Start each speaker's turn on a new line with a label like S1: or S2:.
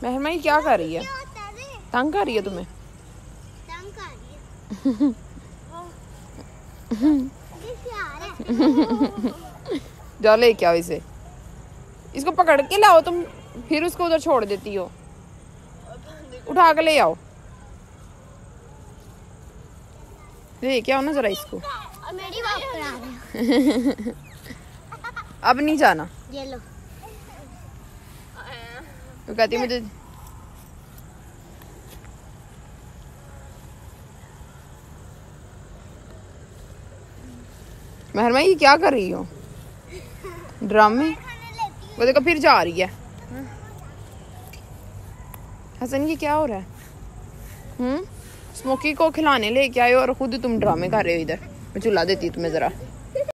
S1: महरमा ये क्या कर रही है? तंग कर रही है तुम्हें? जाओ ले क्या इसे, इसको पकड़ के लाओ तुम, फिर उसको उधर छोड़ देती हो। उठा के ले आओ, ले क्या हो ना जरा इसको। अब नहीं जाना,
S2: ये लो।
S1: तो कहती मुझे महरमा ये क्या कर रही हो? ड्रामे वो देखो फिर जा रही है। हसन ये क्या हो रहा है? स्मोकी को खिलाने लेके आए हो और खुद तुम ड्रामे कर रहे हो इधर। मैं चुला देती तुम्हें जरा।